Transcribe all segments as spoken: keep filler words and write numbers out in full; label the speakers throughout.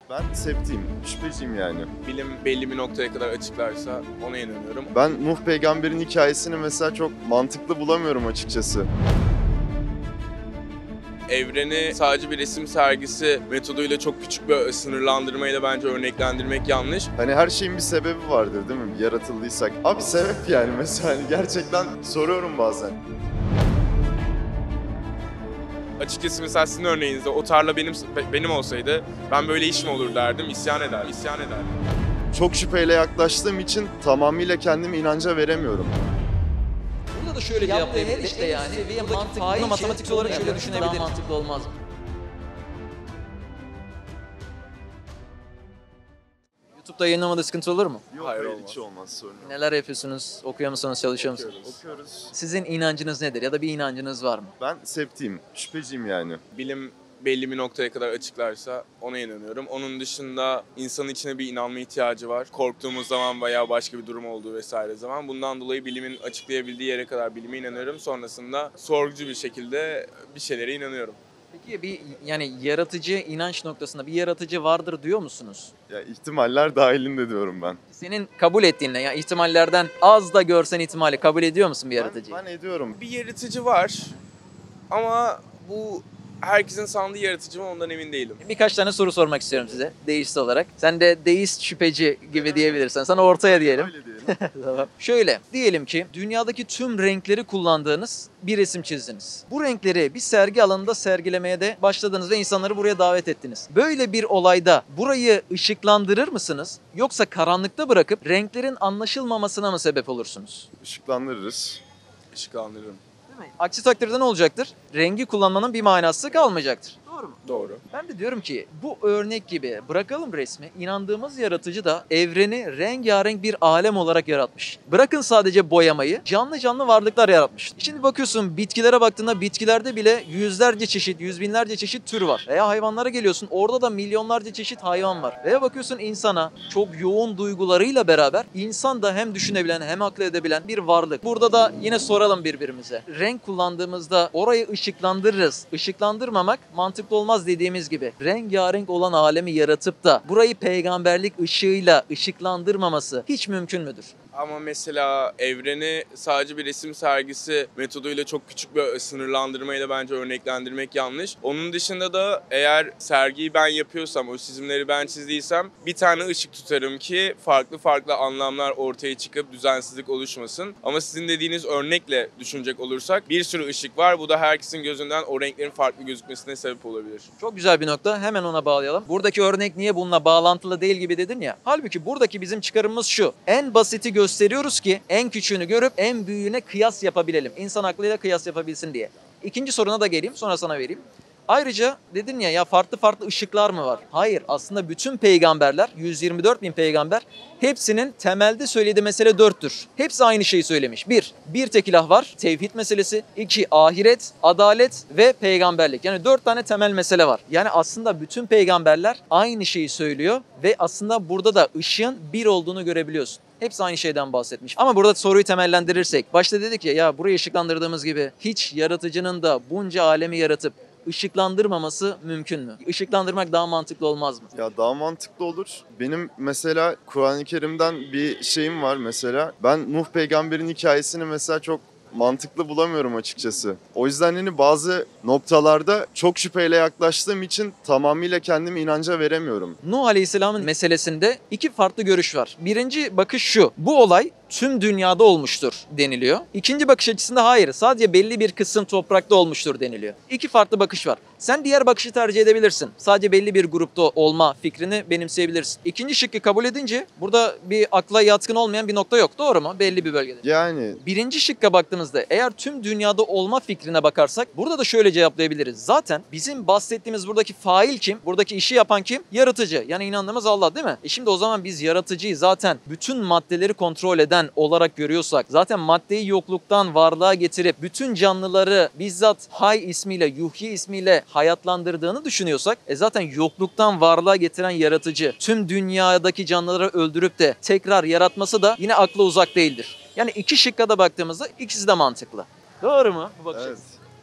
Speaker 1: Ben septiyim, şüpheciyim yani.
Speaker 2: Bilim belli bir noktaya kadar açıklarsa ona inanıyorum.
Speaker 1: Ben Nuh peygamberin hikayesini mesela çok mantıklı bulamıyorum açıkçası.
Speaker 2: Evreni sadece bir resim sergisi metoduyla çok küçük bir sınırlandırmayla bence örneklendirmek yanlış.
Speaker 1: Hani her şeyin bir sebebi vardır değil mi? Yaratıldıysak. Abi sebep yani mesela hani gerçekten soruyorum bazen.
Speaker 2: Açıkçası mesela sizin örneğinizde o tarla benim benim olsaydı ben böyle iş mi olur derdim, isyan ederdim, isyan ederdim.
Speaker 1: Çok şüpheyle yaklaştığım için tamamıyla kendimi inanca veremiyorum.
Speaker 3: Burada da şöyle cevaplayabilir işte yani. Seviye mantık, bunu matematiksel olarak şöyle düşünebiliriz. Daha mantıklı olmaz mı? YouTube'da yayınlamada sıkıntı olur mu?
Speaker 1: Yok,
Speaker 2: Hayır,
Speaker 1: hayır,
Speaker 2: olmaz.
Speaker 1: hiç olmaz sorun yok.
Speaker 3: Neler yapıyorsunuz? Okuyor musunuz? Çalışıyor musunuz?
Speaker 1: Okuyoruz.
Speaker 3: Sizin inancınız nedir? Ya da bir inancınız var mı?
Speaker 1: Ben septiyim, şüpheciyim yani.
Speaker 2: Bilim belli bir noktaya kadar açıklarsa ona inanıyorum. Onun dışında insanın içine bir inanma ihtiyacı var. Korktuğumuz zaman veya başka bir durum olduğu vesaire zaman. Bundan dolayı bilimin açıklayabildiği yere kadar bilime inanıyorum. Sonrasında sorgucu bir şekilde bir şeylere inanıyorum.
Speaker 3: Peki bir yani yaratıcı inanç noktasında bir yaratıcı vardır diyor musunuz?
Speaker 1: Ya ihtimaller dahilinde diyorum ben.
Speaker 3: Senin kabul ettiğinle yani ihtimallerden az da görsen ihtimali kabul ediyor musun bir
Speaker 1: Ben,
Speaker 3: yaratıcıyı?
Speaker 1: ben ediyorum.
Speaker 2: Bir yaratıcı var ama bu herkesin sandığı yaratıcı mı ondan emin değilim.
Speaker 3: Birkaç tane soru sormak istiyorum size deist olarak. Sen de deist şüpheci gibi diyebilirsen. Sana ortaya diyelim.
Speaker 1: Öyle diyelim.
Speaker 3: Tamam. Şöyle diyelim ki dünyadaki tüm renkleri kullandığınız bir resim çizdiniz. Bu renkleri bir sergi alanında sergilemeye de başladınız ve insanları buraya davet ettiniz. Böyle bir olayda burayı ışıklandırır mısınız? Yoksa karanlıkta bırakıp renklerin anlaşılmamasına mı sebep olursunuz?
Speaker 1: Işıklandırırız.
Speaker 2: Işıklandırırım.
Speaker 3: Değil mi? Aksi takdirde ne olacaktır? Rengi kullanmanın bir manası kalmayacaktır. Doğru mu?
Speaker 2: Doğru.
Speaker 3: Ben de diyorum ki bu örnek gibi bırakalım resmi. İnandığımız yaratıcı da evreni rengarenk bir alem olarak yaratmış. Bırakın sadece boyamayı, canlı canlı varlıklar yaratmış. Şimdi bakıyorsun bitkilere baktığında bitkilerde bile yüzlerce çeşit, yüz binlerce çeşit tür var. Veya hayvanlara geliyorsun orada da milyonlarca çeşit hayvan var. Veya bakıyorsun insana çok yoğun duygularıyla beraber insan da hem düşünebilen hem akıl edebilen bir varlık. Burada da yine soralım birbirimize. Renk kullandığımızda orayı ışıklandırırız. Işıklandırmamak mantıklı olmaz dediğimiz gibi rengarenk olan alemi yaratıp da burayı peygamberlik ışığıyla ışıklandırmaması hiç mümkün müdür?
Speaker 2: Ama mesela evreni sadece bir resim sergisi metoduyla çok küçük bir sınırlandırmayla bence örneklendirmek yanlış. Onun dışında da eğer sergiyi ben yapıyorsam, o çizimleri ben çizdiysem bir tane ışık tutarım ki farklı farklı anlamlar ortaya çıkıp düzensizlik oluşmasın. Ama sizin dediğiniz örnekle düşünecek olursak bir sürü ışık var. Bu da herkesin gözünden o renklerin farklı gözükmesine sebep olabilir.
Speaker 3: Çok güzel bir nokta. Hemen ona bağlayalım. Buradaki örnek niye bununla bağlantılı değil gibi dedin ya. Halbuki buradaki bizim çıkarımımız şu. En basiti gösteriyoruz ki en küçüğünü görüp en büyüğüne kıyas yapabilelim. İnsan aklıyla kıyas yapabilsin diye. İkinci soruna da geleyim sonra sana vereyim. Ayrıca dedin ya ya farklı farklı ışıklar mı var? Hayır, aslında bütün peygamberler, yüz yirmi dört bin peygamber hepsinin temelde söylediği mesele dörttür. Hepsi aynı şeyi söylemiş. Bir, bir tek ilah var, tevhid meselesi. İki, ahiret, adalet ve peygamberlik. Yani dört tane temel mesele var. Yani aslında bütün peygamberler aynı şeyi söylüyor ve aslında burada da ışığın bir olduğunu görebiliyorsun. Hepsi aynı şeyden bahsetmiş. Ama burada soruyu temellendirirsek, başta dedik ya ya burayı ışıklandırdığımız gibi hiç yaratıcının da bunca alemi yaratıp ışıklandırmaması mümkün mü? Işıklandırmak daha mantıklı olmaz mı?
Speaker 1: Ya daha mantıklı olur. Benim mesela Kur'an-ı Kerim'den bir şeyim var mesela. Ben Nuh peygamberin hikayesini mesela çok mantıklı bulamıyorum açıkçası. O yüzden hani bazı noktalarda çok şüpheyle yaklaştığım için tamamıyla kendimi inanca veremiyorum.
Speaker 3: Nuh Aleyhisselam'ın meselesinde iki farklı görüş var. Birinci bakış şu, bu olay tüm dünyada olmuştur deniliyor. İkinci bakış açısında hayır, sadece belli bir kısım toprakta olmuştur deniliyor. İki farklı bakış var. Sen diğer bakışı tercih edebilirsin. Sadece belli bir grupta olma fikrini benimseyebilirsin. İkinci şıkkı kabul edince burada bir akla yatkın olmayan bir nokta yok. Doğru mu? Belli bir bölgede.
Speaker 1: Yani
Speaker 3: Birinci şıkka baktığımızda eğer tüm dünyada olma fikrine bakarsak burada da şöyle cevaplayabiliriz. Zaten bizim bahsettiğimiz buradaki fail kim? Buradaki işi yapan kim? Yaratıcı. Yani inandığımız Allah değil mi? E şimdi o zaman biz yaratıcıyı zaten bütün maddeleri kontrol eden olarak görüyorsak, zaten maddeyi yokluktan varlığa getirip bütün canlıları bizzat Hay ismiyle, Yuhyi ismiyle hayatlandırdığını düşünüyorsak, e zaten yokluktan varlığa getiren yaratıcı tüm dünyadaki canlıları öldürüp de tekrar yaratması da yine akla uzak değildir. Yani iki şıkka da baktığımızda ikisi de mantıklı. Doğru mu bu bakış
Speaker 1: evet.
Speaker 3: açısı?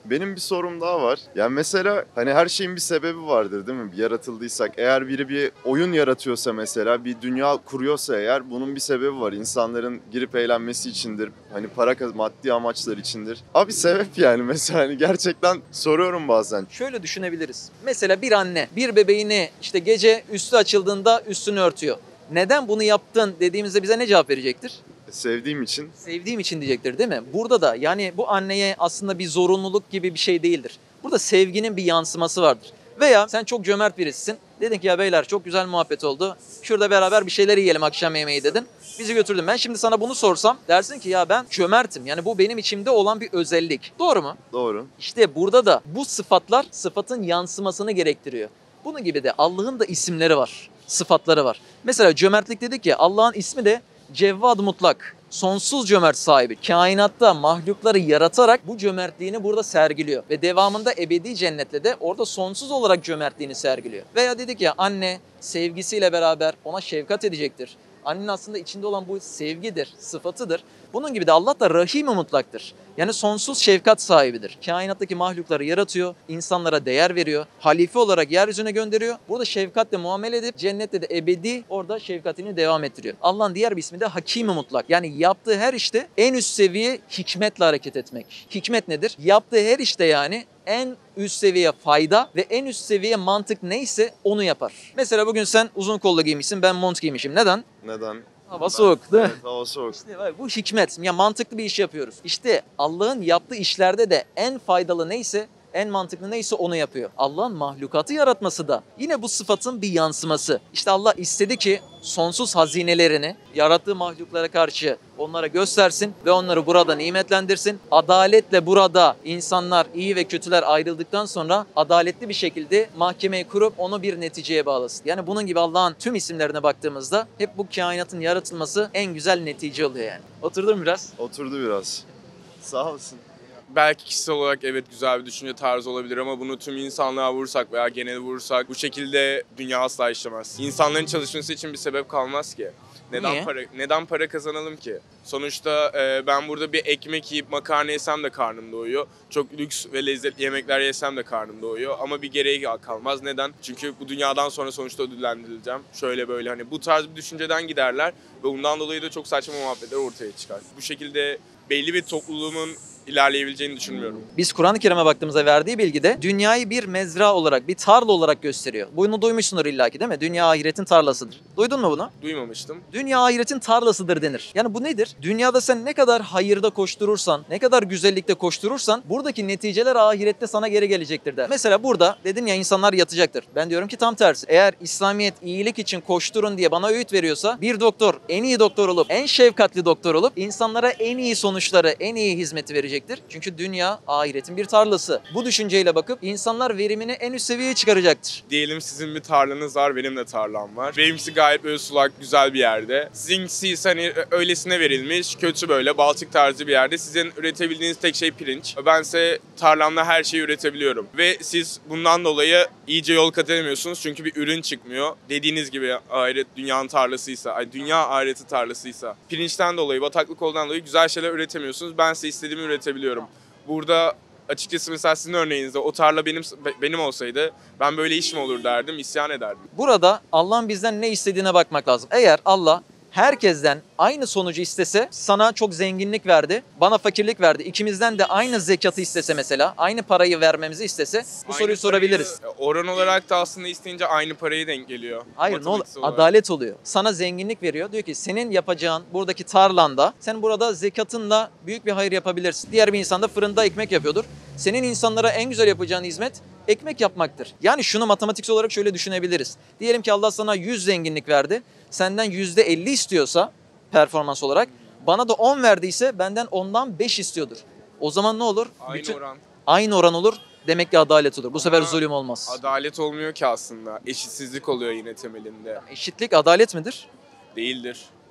Speaker 1: Benim bir sorum daha var. Yani mesela hani her şeyin bir sebebi vardır değil mi? Bir yaratıldıysak. Eğer biri bir oyun yaratıyorsa mesela, bir dünya kuruyorsa eğer bunun bir sebebi var. İnsanların girip eğlenmesi içindir. Hani para kaz- maddi amaçlar içindir. Abi sebep yani mesela hani gerçekten soruyorum bazen.
Speaker 3: Şöyle düşünebiliriz. Mesela bir anne bir bebeğini işte gece üstü açıldığında üstünü örtüyor. Neden bunu yaptın dediğimizde bize ne cevap verecektir?
Speaker 1: Sevdiğim için.
Speaker 3: Sevdiğim için diyecektir değil mi? Burada da yani bu anneye aslında bir zorunluluk gibi bir şey değildir. Burada sevginin bir yansıması vardır. Veya sen çok cömert birisisin. Dedin ki ya beyler çok güzel muhabbet oldu. Şurada beraber bir şeyler yiyelim akşam yemeği dedin. Bizi götürdün. Ben şimdi sana bunu sorsam dersin ki ya ben cömertim. Yani bu benim içimde olan bir özellik. Doğru mu?
Speaker 1: Doğru.
Speaker 3: İşte burada da bu sıfatlar sıfatın yansımasını gerektiriyor. Bunun gibi de Allah'ın da isimleri var, sıfatları var. Mesela cömertlik dedik ya, Allah'ın ismi de Cevvad Mutlak. Sonsuz cömert sahibi. Kainatta mahlukları yaratarak bu cömertliğini burada sergiliyor. Ve devamında ebedi cennetle de orada sonsuz olarak cömertliğini sergiliyor. Veya dedik ya anne sevgisiyle beraber ona şefkat edecektir. Annenin aslında içinde olan bu sevgidir, sıfatıdır. Bunun gibi de Allah da Rahim-i Mutlak'tır. Yani sonsuz şefkat sahibidir. Kainattaki mahlukları yaratıyor, insanlara değer veriyor, halife olarak yeryüzüne gönderiyor. Burada şefkatle muamele edip cennette de ebedi orada şefkatini devam ettiriyor. Allah'ın diğer bir ismi de Hakim-i Mutlak. Yani yaptığı her işte en üst seviye hikmetle hareket etmek. Hikmet nedir? Yaptığı her işte yani en üst seviye fayda ve en üst seviye mantık neyse onu yapar. Mesela bugün sen uzun kollu giymişsin, ben mont giymişim. Neden?
Speaker 1: Neden?
Speaker 3: Hava soğuk değil mi?
Speaker 1: Evet, hava soğuk.
Speaker 3: İşte bak, bu hikmet. Ya mantıklı bir iş yapıyoruz. İşte Allah'ın yaptığı işlerde de en faydalı neyse, en mantıklı neyse onu yapıyor. Allah'ın mahlukatı yaratması da yine bu sıfatın bir yansıması. İşte Allah istedi ki sonsuz hazinelerini yarattığı mahluklara karşı onlara göstersin ve onları burada nimetlendirsin. Adaletle burada insanlar, iyi ve kötüler ayrıldıktan sonra adaletli bir şekilde mahkemeyi kurup onu bir neticeye bağlasın. Yani bunun gibi Allah'ın tüm isimlerine baktığımızda hep bu kainatın yaratılması en güzel netice oluyor yani. Oturdun mu biraz?
Speaker 1: Oturdu biraz. Sağ olasın.
Speaker 2: Belki kişisel olarak evet güzel bir düşünce tarzı olabilir ama bunu tüm insanlığa vursak veya genel vursak bu şekilde dünya asla işlemez. İnsanların çalışması için bir sebep kalmaz ki. Neden
Speaker 3: Niye?
Speaker 2: para neden para kazanalım ki? Sonuçta e, ben burada bir ekmek yiyip makarna yesem de karnım doyuyor. Çok lüks ve lezzetli yemekler yesem de karnım doyuyor ama bir gereği kalmaz. Neden? Çünkü bu dünyadan sonra sonuçta ödüllendirileceğim. Şöyle böyle hani bu tarz bir düşünceden giderler ve bundan dolayı da çok saçma muhabbetler ortaya çıkar. Bu şekilde belli bir topluluğun ilerleyebileceğini düşünmüyorum.
Speaker 3: Biz Kur'an-ı Kerim'e baktığımızda verdiği bilgide dünyayı bir mezra olarak, bir tarla olarak gösteriyor. Bunu duymuşsundur illaki değil mi? Dünya ahiretin tarlasıdır. Duydun mu bunu?
Speaker 2: Duymamıştım.
Speaker 3: Dünya ahiretin tarlasıdır denir. Yani bu nedir? Dünyada sen ne kadar hayırda koşturursan, ne kadar güzellikte koşturursan buradaki neticeler ahirette sana geri gelecektir der. Mesela burada dedin ya insanlar yatacaktır. Ben diyorum ki tam tersi. Eğer İslamiyet iyilik için koşturun diye bana öğüt veriyorsa bir doktor en iyi doktor olup, en şefkatli doktor olup insanlara en iyi sonuçları, en iyi hizmeti verecektir. Çünkü dünya ahiretin bir tarlası. Bu düşünceyle bakıp insanlar verimini en üst seviyeye çıkaracaktır.
Speaker 2: Diyelim sizin bir tarlanız var, benim de tarlam var. Benimkisi gayet böyle sulak, güzel bir yerde. Sizinkisi ise hani öylesine verilmiş, kötü böyle Baltık tarzı bir yerde. Sizin üretebildiğiniz tek şey pirinç. Bense tarlamda her şeyi üretebiliyorum. Ve siz bundan dolayı iyice yol kat edemiyorsunuz çünkü bir ürün çıkmıyor. Dediğiniz gibi ahiret dünyanın tarlasıysa, ay dünya ahireti tarlasıysa, pirinçten dolayı, bataklık olduğundan dolayı güzel şeyler üretemiyorsunuz. Bense istediğimi üretebiliyorum. Burada açıkçası mesela sizin örneğinizde o tarla benim benim olsaydı ben böyle iş mi olur derdim, isyan ederdim.
Speaker 3: Burada Allah'ın bizden ne istediğine bakmak lazım. Eğer Allah herkesten aynı sonucu istese, sana çok zenginlik verdi, bana fakirlik verdi. İkimizden de aynı zekatı istese mesela, aynı parayı vermemizi istese bu
Speaker 2: Aynı
Speaker 3: soruyu sorabiliriz.
Speaker 2: parayı, oran olarak da aslında isteyince aynı parayı denk geliyor.
Speaker 3: Hayır ne olur?
Speaker 2: Matematiksel olarak.
Speaker 3: Adalet oluyor. Sana zenginlik veriyor. Diyor ki senin yapacağın buradaki tarlanda sen burada zekatınla büyük bir hayır yapabilirsin. Diğer bir insan da fırında ekmek yapıyordur. Senin insanlara en güzel yapacağın hizmet ekmek yapmaktır. Yani şunu matematiksel olarak şöyle düşünebiliriz. Diyelim ki Allah sana yüz zenginlik verdi. Senden yüzde elli istiyorsa performans olarak, bana da on verdiyse benden ondan beş istiyordur. O zaman ne olur?
Speaker 2: Aynı
Speaker 3: Bütün,
Speaker 2: oran.
Speaker 3: aynı oran olur. Demek ki adalet olur. Bu sefer
Speaker 2: Ama
Speaker 3: zulüm olmaz.
Speaker 2: Adalet olmuyor ki aslında. Eşitsizlik oluyor yine temelinde.
Speaker 3: Eşitlik adalet midir?
Speaker 2: Değildir.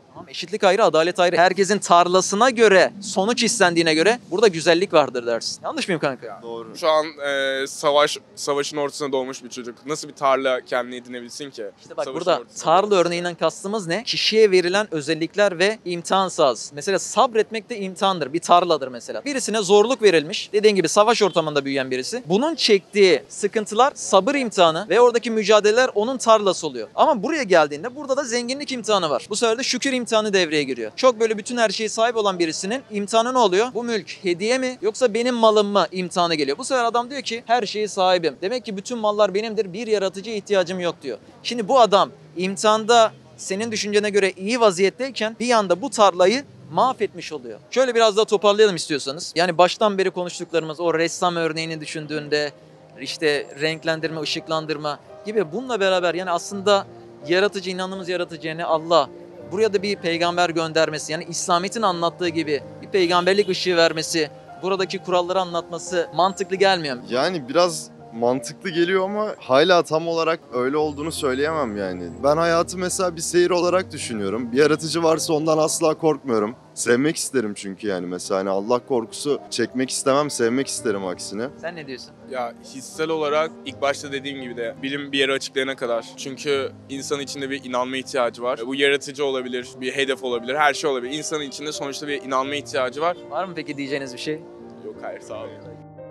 Speaker 3: Tamam, eşitlik ayrı, adalet ayrı. Herkesin tarlasına göre, sonuç istendiğine göre burada güzellik vardır dersin. Yanlış mıyım kanka?
Speaker 1: Doğru.
Speaker 2: Şu an e, savaş savaşın ortasına doğmuş bir çocuk nasıl bir tarla kendine edinebilsin ki?
Speaker 3: İşte bak
Speaker 2: Savaşın
Speaker 3: burada
Speaker 2: ortasına
Speaker 3: tarla
Speaker 2: doğmuş.
Speaker 3: örneğinden kastımız ne? Kişiye verilen özellikler ve imtihan sahası. Mesela sabretmek de imtihandır. Bir tarladır mesela. Birisine zorluk verilmiş. Dediğin gibi savaş ortamında büyüyen birisi. Bunun çektiği sıkıntılar sabır imtihanı ve oradaki mücadeleler onun tarlası oluyor. Ama buraya geldiğinde burada da zenginlik imtihanı var. Bu sefer de şükür imtihanı devreye giriyor. Çok böyle bütün her şeye sahip olan birisinin imtihanı ne oluyor? Bu mülk hediye mi yoksa benim malım mı imtihanı geliyor. Bu sefer adam diyor ki her şeye sahibim. Demek ki bütün mallar benimdir. Bir yaratıcıya ihtiyacım yok diyor. Şimdi bu adam imtihanda senin düşüncene göre iyi vaziyetteyken bir anda bu tarlayı mahvetmiş oluyor. Şöyle biraz daha toparlayalım istiyorsanız. Yani baştan beri konuştuklarımız o ressam örneğini düşündüğünde işte renklendirme, ışıklandırma gibi bununla beraber yani aslında yaratıcı, inandığımız yaratıcı yani Allah buraya da bir peygamber göndermesi yani İslamiyet'in anlattığı gibi bir peygamberlik ışığı vermesi, buradaki kuralları anlatması mantıklı gelmiyor mu?
Speaker 1: Yani biraz mantıklı geliyor ama hala tam olarak öyle olduğunu söyleyemem yani. Ben hayatı mesela bir seyir olarak düşünüyorum. Bir yaratıcı varsa ondan asla korkmuyorum. Sevmek isterim çünkü yani mesela hani Allah korkusu çekmek istemem, sevmek isterim aksine.
Speaker 3: Sen ne diyorsun?
Speaker 2: Ya hissel olarak ilk başta dediğim gibi de bilim bir yere açıklayana kadar. Çünkü insanın içinde bir inanma ihtiyacı var. Bu yaratıcı olabilir, bir hedef olabilir, her şey olabilir. İnsanın içinde sonuçta bir inanma ihtiyacı var.
Speaker 3: Var mı peki diyeceğiniz bir şey?
Speaker 2: Yok hayır sağ olun.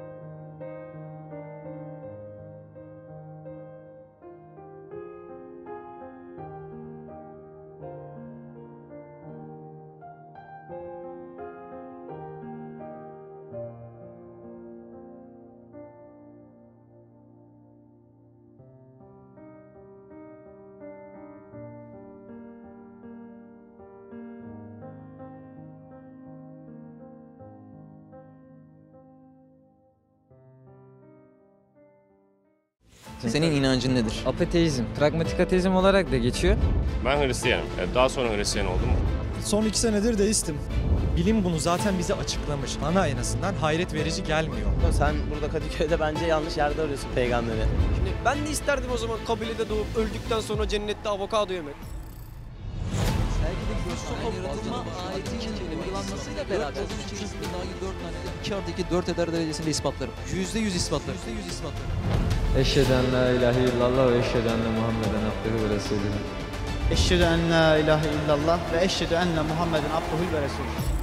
Speaker 3: Senin inancın nedir?
Speaker 4: Ateizm, pragmatik ateizm olarak da geçiyor.
Speaker 5: Ben Hristiyanım. Yani daha sonra Hristiyan oldum.
Speaker 6: Son iki senedir deistim. Bilim bunu zaten bize açıklamış. Bana en azından hayret verici gelmiyor.
Speaker 7: Sen burada Kadıköy'de bence yanlış yerde arıyorsun peygamberi.
Speaker 8: Şimdi ben de isterdim o zaman kabilede doğup öldükten sonra cennette avokado yemek.
Speaker 3: Yaratılma ayetinin uygulanmasıyla beraber iki artı iki dört eder derecesinde ispatlarım. Yüzde yüz ispatlarım. Yüzde yüz ispatlarım.
Speaker 4: Eşhedü en la ilahe illallah ve eşhedü enne Muhammeden abdühü ve resulühü.
Speaker 9: Eşhedü en la ilahe illallah ve eşhedü enne Muhammeden abduhu ve resulühü.